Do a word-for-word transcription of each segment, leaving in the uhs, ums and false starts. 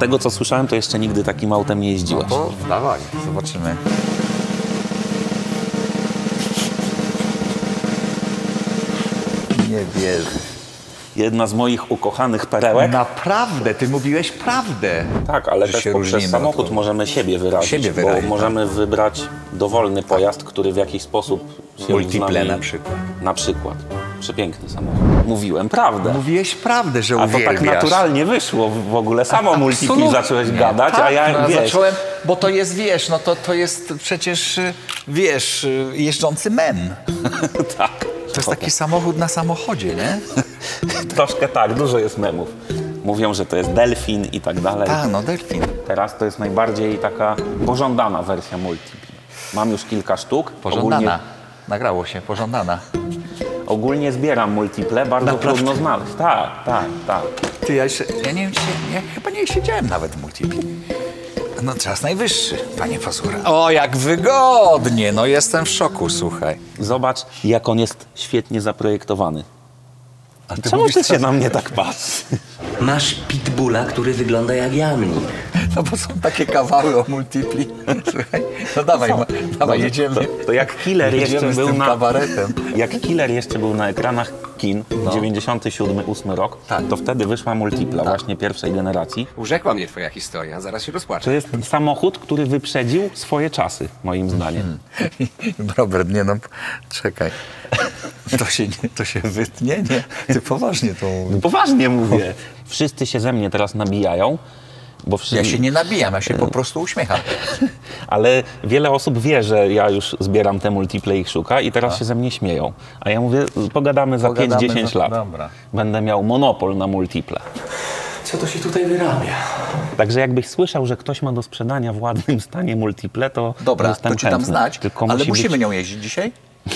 tego, co słyszałem, to jeszcze nigdy takim autem nie jeździłeś. No to dawaj, zobaczymy. Nie wierzę. Jedna z moich ukochanych perełek. Naprawdę, ty mówiłeś prawdę. Tak, ale Że też się poprzez różnimy samochód od- możemy siebie wyrazić, Siebie bo wyrazić, możemy wybrać dowolny pojazd, który w jakiś sposób się Multiple z nami... na przykład. Na przykład. Przepiękny samochód. Mówiłem prawdę. Mówiłeś prawdę, że A to uwielbiasz. tak naturalnie wyszło w ogóle. Samo multipli Absolutnie. zacząłeś gadać, tak, a ja, no, wiesz... zacząłem, bo to jest, wiesz, no to, to jest przecież, y, wiesz, y, jeżdżący mem. tak. To jest taki samochód na samochodzie, nie? Troszkę tak, dużo jest memów. Mówią, że to jest delfin i tak dalej. Tak, no delfin. Teraz to jest najbardziej taka pożądana wersja multipli. Mam już kilka sztuk. Pożądana. Ogólnie, Nagrało się, pożądana. ogólnie zbieram multiple, bardzo Naprawdę? trudno znaleźć. Tak, tak, tak. Ty, ja, jeszcze, ja nie wiem, czy, ja chyba nie siedziałem nawet w multipli. No czas najwyższy, panie Fazura. O, jak wygodnie! No jestem w szoku, słuchaj. Zobacz, jak on jest świetnie zaprojektowany. A ty Czemu mówisz, ty co- się na mnie tak patrzysz? Masz pitbulla, który wygląda jak jamnik. No bo są takie kawały o multipli. Słuchaj, no dawaj, ma, dawaj, jedziemy. To, to jak Killer Jedziemy jeszcze z był tym na... kabaretem. Jak Killer jeszcze był na ekranach kin, No. dziewięćdziesiąty siódmy ósmy rok, Tak. to wtedy wyszła multipla właśnie pierwszej generacji. Urzekła mnie twoja historia, zaraz się rozpłaczę. To jest samochód, który wyprzedził swoje czasy, moim zdaniem. Robert, nie no, czekaj. To się, nie, to się wytnie? Nie, ty poważnie to mówisz. Poważnie mówię. Wszyscy się ze mnie teraz nabijają, bo wszyscy... Ja się nie nabijam, ja się po prostu uśmiecham. Ale wiele osób wie, że ja już zbieram te multiple i ich szuka i teraz się ze mnie śmieją. A ja mówię, pogadamy za Pogadamy pięć dziesięć za- lat. dobra. Będę miał monopol na multiple. Co to się tutaj wyrabia? Także jakbyś słyszał, że ktoś ma do sprzedania w ładnym stanie multiple, to Dobra, jestem to ci dam chętny. znać, Tylko ale musi musimy być... nią jeździć dzisiaj?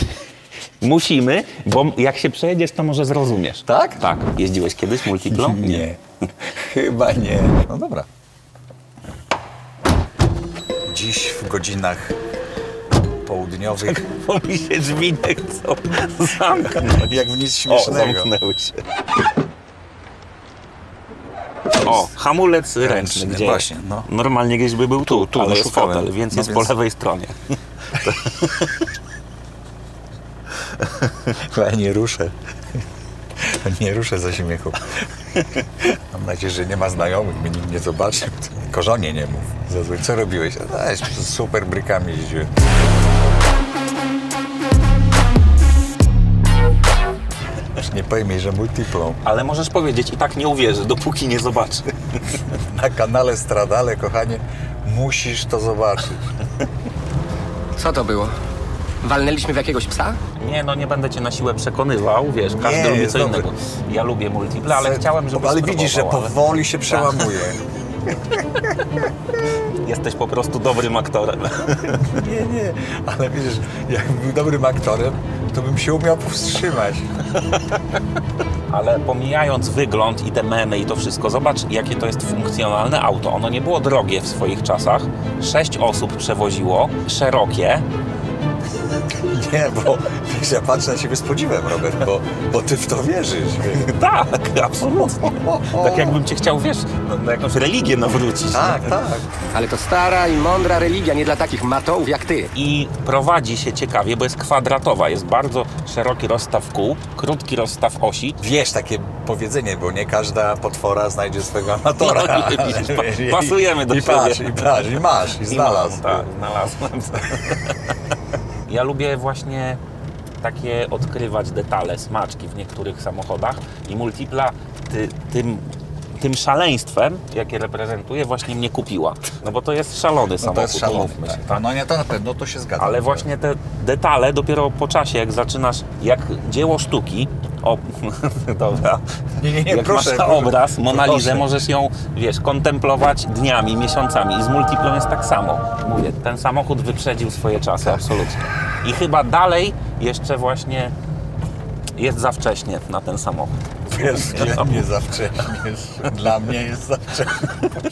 Musimy, bo jak się przejedziesz, to może zrozumiesz. Tak? Tak. Jeździłeś kiedyś multiplą? Chyba nie. No dobra. Dziś w godzinach południowych, Bo mi się drzwi nie chcą zamknąć. jak w nic O, śmiesznego. zamknęły się. O, hamulec ręczny. Ręczny, Gdzie? właśnie, no. Normalnie gdzieś by był tu, tu, ale no jest szukałem. fotel, więc No jest więc- po lewej stronie. Ja nie ruszę. Nie ruszę ze śmiechu. Mam nadzieję, że nie ma znajomych, mnie nikt nie zobaczy. Korzonie nie mów. Zazwyczaj, co robiłeś? A, z super brykami jeździłem. Już nie pojmie, że multiplą. Ale możesz powiedzieć, i tak nie uwierzy, dopóki nie zobaczy. Na kanale Stradale, kochanie, musisz to zobaczyć. Co to było? Walnęliśmy w jakiegoś psa? Nie, no nie będę cię na siłę przekonywał, wiesz, każdy Nie, lubi jest co dobry. innego. Ja lubię multiple, ale chciałem, żebyś Ale widzisz, że spróbował, ale powoli się przełamuje. jesteś po prostu dobrym aktorem. Nie, nie, ale widzisz, jakbym był dobrym aktorem, to bym się umiał powstrzymać. Ale pomijając wygląd i te memy i to wszystko, zobacz, jakie to jest funkcjonalne auto. Ono nie było drogie w swoich czasach. Sześć osób przewoziło, szerokie. Nie, bo wiesz, ja patrzę na ciebie z podziwem, Robert, bo, bo ty w to wierzysz. Wiesz. Tak, absolutnie. Tak jakbym cię chciał, wiesz, na, na jakąś religię nawrócić. Tak, tak. Ale to stara i mądra religia, nie dla takich matołów jak ty. I prowadzi się ciekawie, bo jest kwadratowa. Jest bardzo szeroki rozstaw kół, krótki rozstaw osi. Wiesz, takie powiedzenie, bo nie każda potwora znajdzie swego amatora. No, widzisz, pa- pasujemy do I siebie. patrz, i patrz, i masz, i znalazł. I mam, tak, znalazłem. Ja lubię właśnie takie odkrywać detale, smaczki w niektórych samochodach i multipla ty, tym, tym szaleństwem, jakie reprezentuje, właśnie mnie kupiła. No bo to jest szalony No samochód, to jest szalone. umówmy się. Tak. No nie, to na pewno, to się zgadza. Ale właśnie te detale dopiero po czasie, jak zaczynasz, jak dzieło sztuki, o, dobra, Nie, nie, nie, jak proszę, masz proszę. obraz, Mona Lizę, Proszę. możesz ją, wiesz, kontemplować dniami, miesiącami i z multiplą jest tak samo. Mówię, ten samochód wyprzedził swoje czasy, Tak. absolutnie. I chyba dalej jeszcze właśnie jest za wcześnie na ten samochód. Wiesz, dla mnie za wcześnie. Dla mnie jest za wcześnie.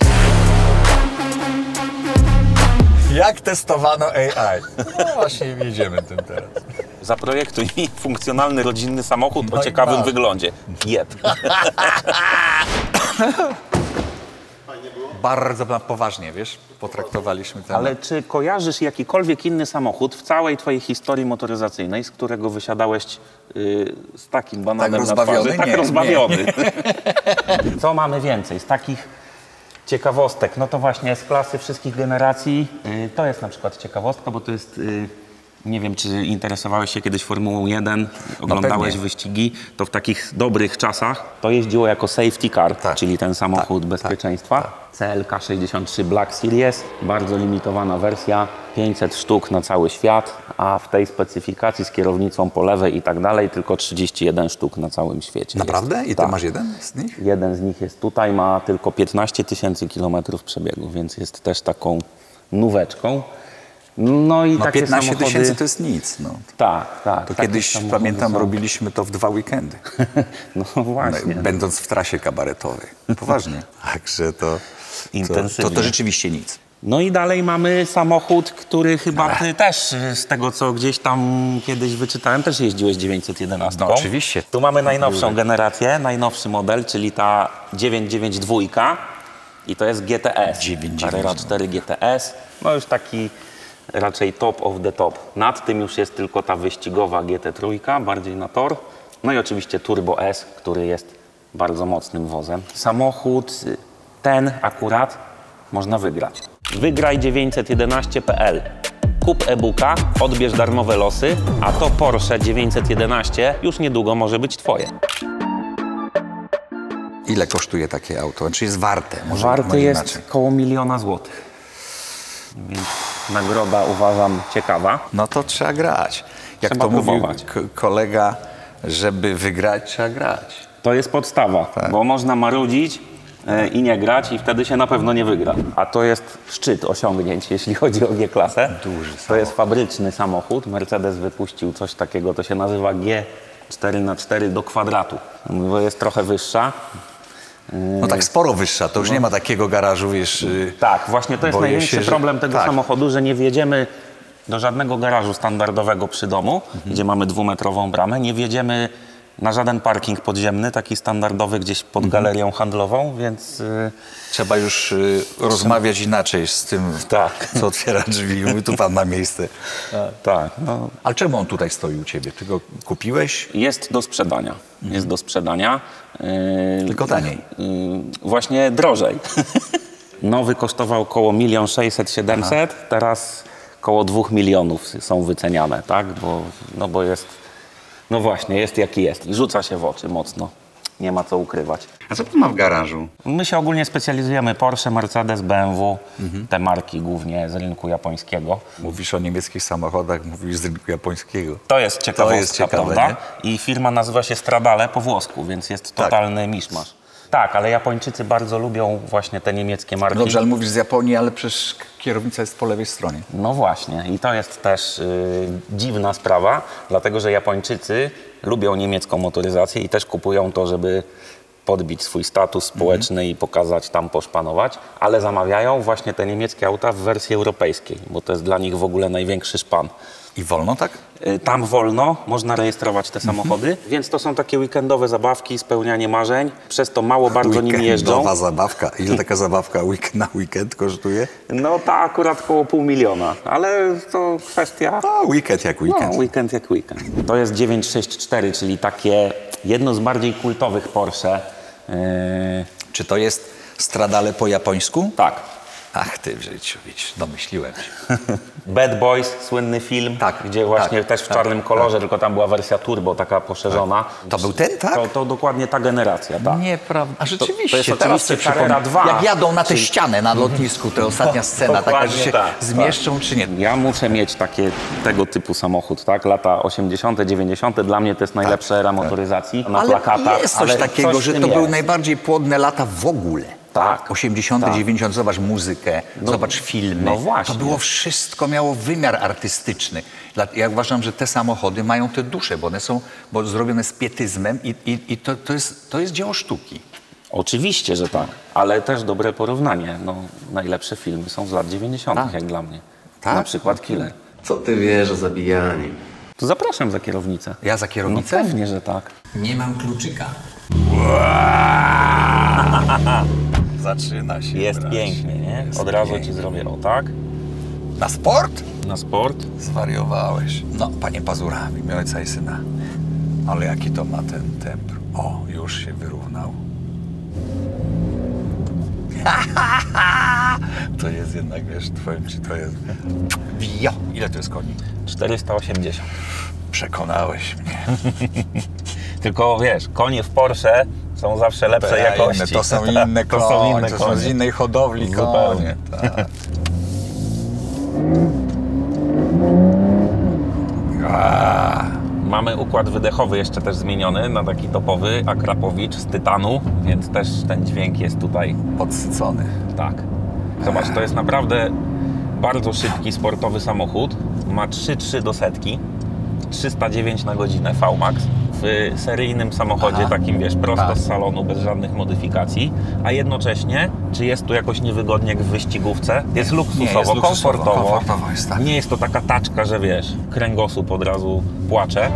Jak testowano A I? No właśnie jedziemy tym teraz. Zaprojektuj mi funkcjonalny, rodzinny samochód No o i ciekawym masz. wyglądzie. Jeb. Fajnie było? bardzo poważnie, wiesz, potraktowaliśmy ten... Ale czy kojarzysz jakikolwiek inny samochód w całej twojej historii motoryzacyjnej, z którego wysiadałeś yy, z takim bananem Tak na twarzy? rozbawiony? Tak Nie, rozbawiony. Co mamy więcej z takich ciekawostek? No to właśnie z klasy wszystkich generacji. Yy, to jest na przykład ciekawostka, bo to jest... Yy, nie wiem, czy interesowałeś się kiedyś Formułą jeden, oglądałeś pewnie. wyścigi, to w takich dobrych czasach to jeździło jako safety car, Tak. czyli ten samochód Tak, bezpieczeństwa. tak, C L K sześćdziesiąt trzy Black Series, bardzo limitowana wersja, pięćset sztuk na cały świat, a w tej specyfikacji z kierownicą po lewej i tak dalej tylko trzydzieści jeden sztuk na całym świecie. Naprawdę? Jest. I ty Tak. masz jeden z nich? Jeden z nich jest tutaj, ma tylko piętnaście tysięcy kilometrów przebiegu, więc jest też taką nóweczką. No i No takie piętnaście samochody... tysięcy to jest nic, no. Tak, tak. To takie kiedyś, samochody pamiętam, są. robiliśmy to w dwa weekendy. No właśnie. Będąc w trasie kabaretowej. Poważnie. Także to, to, Intensywnie. to, to rzeczywiście nic. No i dalej mamy samochód, który chyba ty też, y, z tego co gdzieś tam kiedyś wyczytałem, też jeździłeś dziewięćset jedenaście. No oczywiście. Tu mamy najnowszą generację, najnowszy model, czyli ta dziewięćset dziewięćdziesiąt dwa i to jest G T S. dziewięćset Carrera dziewięćdziesiąt dwa. cztery G T S. No już taki raczej top of the top. Nad tym już jest tylko ta wyścigowa G T trzy, bardziej na tor. No i oczywiście Turbo S, który jest bardzo mocnym wozem. Samochód y, ten akurat można wygrać. Wygraj dziewięćset jedenaście kropka p l. Kup e-booka, odbierz darmowe losy, a to Porsche dziewięćset jedenaście już niedługo może być twoje. Ile kosztuje takie auto? Czy jest warte? Może, Warte może jest inaczej. koło miliona złotych. Więc nagroda uważam ciekawa. No to trzeba grać. Jak Trzeba to mówił próbować. k- kolega, żeby wygrać, trzeba grać. To jest podstawa, Tak. bo można marudzić e, i nie grać i wtedy się na pewno nie wygra. A to jest szczyt osiągnięć, jeśli chodzi o G-klasę. Duży To jest fabryczny samochód. Mercedes wypuścił coś takiego, to się nazywa G cztery na cztery do kwadratu, bo jest trochę wyższa. No tak sporo wyższa, to już nie ma takiego garażu, wiesz... y, Tak, właśnie to jest boję największy się, że- problem tego tak. samochodu, że nie wjedziemy do żadnego garażu standardowego przy domu, Mhm. gdzie mamy dwumetrową bramę, nie wjedziemy na żaden parking podziemny, taki standardowy gdześ pod Mhm. galerią handlową, więc y, Trzeba już y, rozmawiać inaczej z tym, Tak. co otwiera drzwi. Mówi, tu pan ma miejsce. tak, no, Ale czemu on tutaj stoi u ciebie? Ty go kupiłeś? jest do sprzedania. Jest do sprzedania. Yy, Tylko taniej. Yy, właśnie drożej. Nowy kosztował około milion sześćset, siedemset, teraz koło dwóch milionów są wyceniane, tak? Bo, no bo jest, no właśnie, jest jaki jest i rzuca się w oczy mocno. Nie ma co ukrywać. A co pan ma w garażu? My się ogólnie specjalizujemy Porsche, Mercedes, B M W, Mhm. te marki głównie z rynku japońskiego. Mówisz o niemieckich samochodach, mówisz z rynku japońskiego. To jest ciekawostka, jest ciekawe, prawda? I firma nazywa się Stradale po włosku, więc jest Tak. totalny miszmasz. Tak, ale Japończycy bardzo lubią właśnie te niemieckie marki. Dobrze, ale mówisz z Japonii, ale przecież kierownica jest po lewej stronie. No właśnie, i to jest też y, dziwna sprawa, dlatego że Japończycy lubią niemiecką motoryzację i też kupują to, żeby podbić swój status społeczny Mhm. i pokazać, tam poszpanować, ale zamawiają właśnie te niemieckie auta w wersji europejskiej, bo to jest dla nich w ogóle największy szpan. I wolno tak? Y, Tam wolno, można rejestrować te Mhm. samochody, więc to są takie weekendowe zabawki, spełnianie marzeń, przez to mało bardzo nimi jeżdżą. Weekendowa zabawka. Ile taka zabawka week na weekend kosztuje? No ta akurat koło pół miliona, ale to kwestia... A, weekend jak weekend. No, weekend jak weekend. To jest dziewięćset sześćdziesiąt cztery, czyli takie jedno z bardziej kultowych Porsche. Yy, Czy to jest Stradale po japońsku? tak. Ach ty w życiu, widzisz, domyśliłem się. Bad Boys, słynny film, Tak, gdzie właśnie tak, też w tak, czarnym kolorze, tylko tam była wersja turbo, taka poszerzona. To był ten, tak? To, to dokładnie ta generacja, tak. Nieprawda. A rzeczywiście, to jest teraz oczywiście sobie Carrera przypomnę. dwa. Jak jadą na tę Czyli- ścianę na lotnisku, to ostatnia scena, taka, że Dokładnie się tak, zmieszczą czy nie. Ja muszę mieć takie, tego typu samochód, tak? Lata osiemdziesiąte, dziewięćdziesiąte, dla mnie to jest najlepsza era motoryzacji. Na Ale plakatach. jest coś ale takiego, coś w że tym to były jest. najbardziej płodne lata w ogóle. Tak. osiemdziesiąte, Tak. dziewięćdziesiąte, zobacz muzykę, zobacz filmy. no właśnie. To było wszystko, miało wymiar artystyczny. Dla- Ja uważam, że te samochody mają tę duszę, bo one są bo zrobione z pietyzmem i, i, i to, to, jest, to jest dzieło sztuki. Oczywiście, że tak, ale też dobre porównanie. No, najlepsze filmy są z lat dziewięćdziesiątych, Tak. jak dla mnie. Tak? Na przykład Killer. Co ty wiesz o zabijaniu? To zapraszam za kierownicę. Ja za No kierownicę? pewnie, że tak. Nie mam kluczyka. Zaczyna się. Jest bracie. pięknie, nie? Jest Od razu pięknie. ci zrobię o tak, Na sport? na sport. Zwariowałeś. No, panie Pazura, w imię ojca i syna. Ale jaki to ma ten temp? O, już się wyrównał. To jest jednak, wiesz, powiem ci, to jest... Wio! Ile to jest koni? czterysta osiemdziesiąt. Przekonałeś mnie. Tylko wiesz, konie w Porsche są zawsze lepszej Te jakości. Inne, to są inne To konie, są inne to są konie. z innej hodowli Zupełnie. konie. Tak. A, Mamy układ wydechowy jeszcze też zmieniony na taki topowy Akrapowicz z tytanu, więc też ten dźwięk jest tutaj podsycony. tak. Zobacz, to jest naprawdę bardzo szybki, sportowy samochód. Ma trzy przecinek trzy do setki, trzysta dziewięć na godzinę V max. W seryjnym samochodzie, Aha. takim wiesz, prosto Tak. z salonu, bez żadnych modyfikacji. A jednocześnie, czy jest tu jakoś niewygodnie jak w wyścigówce? Jest luksusowo, Nie, jest luksusowo, komfortowo. komfortowo jest, tak. Nie jest to taka taczka, że wiesz, kręgosłup od razu płacze.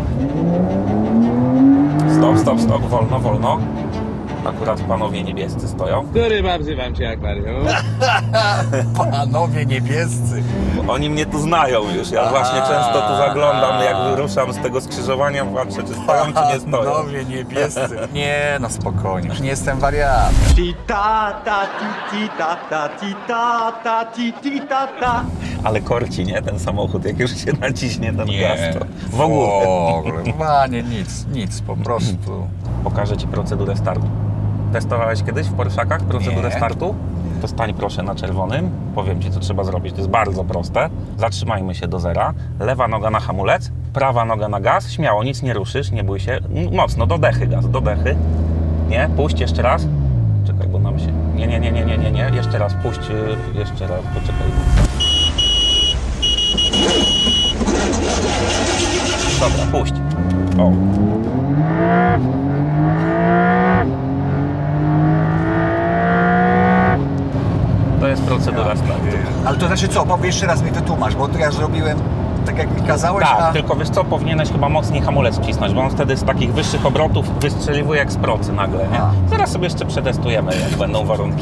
Stop, stop, stop, wolno, wolno. Akurat panowie niebiescy stoją. Który mam wzywam cię akwarium? Panowie niebiescy. Oni mnie tu znają już. Ja właśnie często tu zaglądam, jak wyruszam z tego skrzyżowania, patrzę, czy stoją, czy nie stoją. Panowie niebiescy. Nie, no spokojnie. Już nie jestem wariatem. Ti ta ta ti ti ta ta ti ta ta ti ti ta ta. Ale korci, nie? Ten samochód, jak już się naciśnie ten Nie. gaz, to w ogóle. W ogóle. Panie, nic, nic, po prostu. Pokażę ci procedurę startu. Testowałeś kiedyś w Porszakach procedurę Nie. startu? To stań proszę na czerwonym. Powiem ci, co trzeba zrobić. To jest bardzo proste. Zatrzymajmy się do zera. Lewa noga na hamulec, prawa noga na gaz. Śmiało, nic nie ruszysz, nie bój się. M- Mocno, do dechy gaz, do dechy. Nie, puść jeszcze raz. Czekaj, bo nam się... Nie, nie, nie, nie, nie, nie, nie. Jeszcze raz, puść, y, jeszcze raz, poczekaj. Dobra, puść. O. To jest procedura startu. Ale to znaczy co, powiedz jeszcze raz mi wytłumacz, bo to ja zrobiłem tak jak mi kazałeś, Tak, a... tylko wiesz co, powinieneś chyba mocniej hamulec wcisnąć, bo on wtedy z takich wyższych obrotów wystrzeliwuje jak z procy nagle, nie? A. Zaraz sobie jeszcze przetestujemy, jak będą warunki.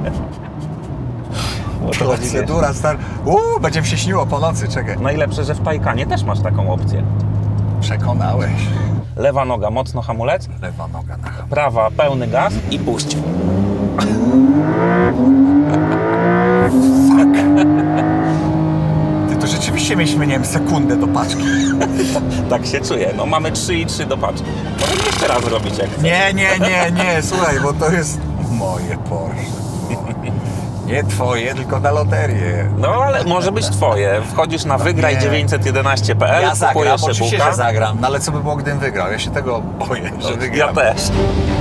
Bo to chodzi, wiesz, Procedura star... Uuu, będzie mi się śniło po nocy, czekaj. najlepsze, że w Taycanie też masz taką opcję. Przekonałeś. Lewa noga, mocno hamulec, Lewa noga na hamulec. prawa, pełny gaz i puść. Ty to rzeczywiście mieliśmy, nie wiem, sekundę do paczki. Tak się czuję. No mamy trzy i trzy do paczki. Możemy jeszcze raz zrobić, jak chcesz. Nie, nie, nie, nie, słuchaj, bo to jest moje Porsche. Nie twoje, tylko na loterię. No ale może być twoje. Wchodzisz na wygraj Nie. dziewięćset jedenaście kropka p l, Ja zagram, kupujesz oczywiście, e-booka. że zagram, no ale co by było, gdybym wygrał? Ja się tego boję, że wygram. Ja też.